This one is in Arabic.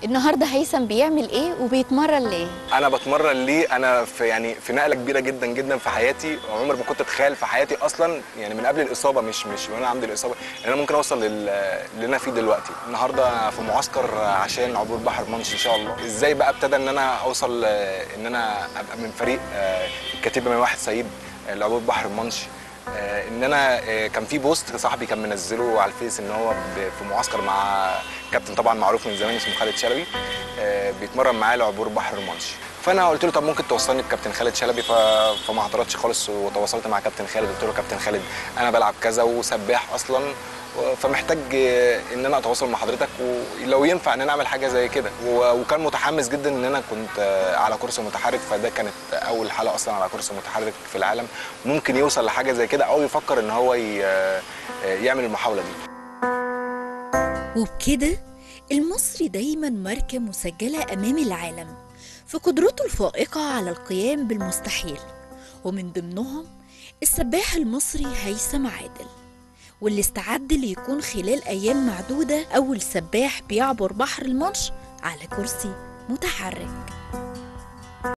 النهارده هيثم بيعمل ايه وبيتمرن ليه؟ انا بتمرن ليه؟ انا في نقله كبيره جدا جدا في حياتي، عمر ما كنت اتخيل في حياتي اصلا، يعني من قبل الاصابه، مش وانا عندي الاصابه ان انا ممكن اوصل اللي انا فيه دلوقتي. النهارده في معسكر عشان عبور بحر منش ان شاء الله. ازاي بقى ابتدى ان انا اوصل ان انا ابقى من فريق الكتيبه 101 صعيد لعبور بحر منش؟ ان انا كان في بوست صاحبي كان منزله على الفيس ان هو في معسكر مع كابتن طبعا معروف من زمان اسمه خالد شلبي، بيتمرن معاه لعبور بحر المانش. فانا قلت له طب ممكن توصلني بكابتن خالد شلبي؟ فما اعترضش خالص، وتواصلت مع كابتن خالد. قلت له كابتن خالد انا بلعب كذا وسباح اصلا، فمحتاج ان انا اتواصل مع حضرتك ولو ينفع ان انا اعمل حاجه زي كده. وكان متحمس جدا ان انا كنت على كرسي متحرك، فده كانت اول حاله اصلا على كرسي متحرك في العالم ممكن يوصل لحاجه زي كده او يفكر ان هو يعمل المحاوله دي. وبكده المصري دايما ماركة مسجلة أمام العالم في قدرته الفائقة على القيام بالمستحيل، ومن ضمنهم السباح المصري هيثم عادل، واللي استعد ليكون خلال أيام معدودة أول سباح بيعبر بحر المانش على كرسي متحرك.